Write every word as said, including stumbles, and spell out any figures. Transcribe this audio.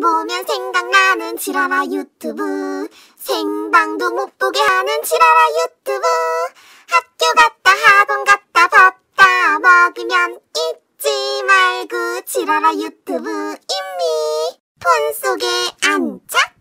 보면 생각나는 지라라 유튜브. 생방도 못 보게 하는 지라라 유튜브. 학교 갔다 학원 갔다 밥 다 먹으면 잊지 말고 지라라 유튜브. 이미 폰 속에 안착.